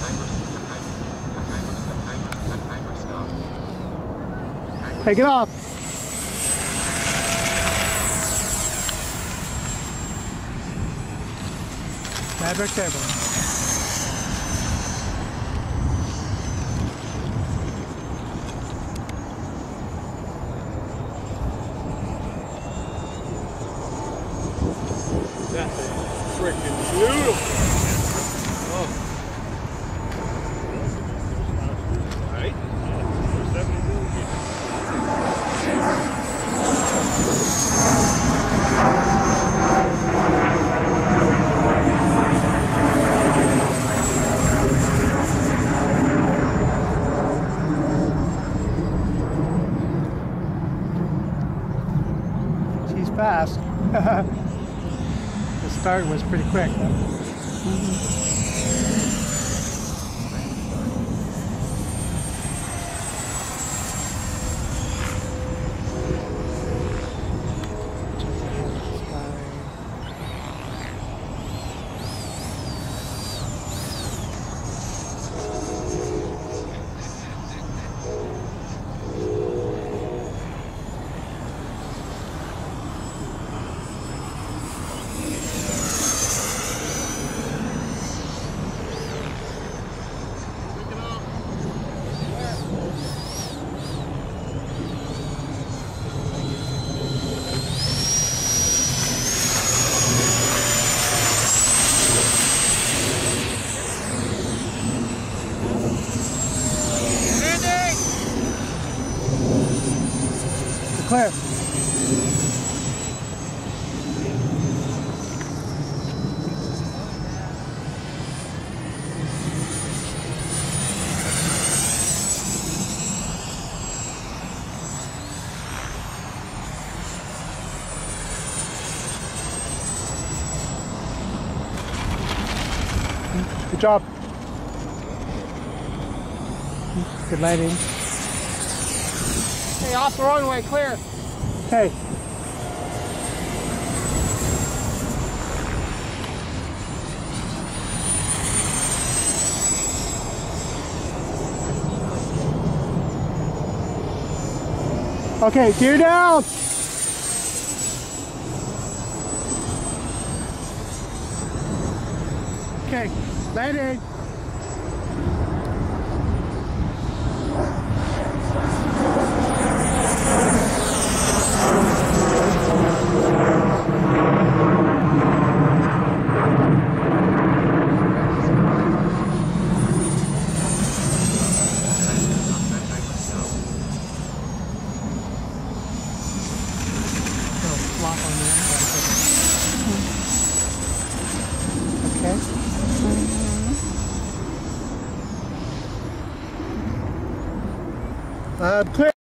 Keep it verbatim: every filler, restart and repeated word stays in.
Hey, get off! Fabric table. That thing's freaking beautiful. Oh. Right? She's fast. The start was pretty quick. Mm-hmm. Clear. Good job. Good landing. Hey, off the runway, clear. Hey. Okay, gear down. Okay, landing. Okay. Mm-hmm. Uh, clear.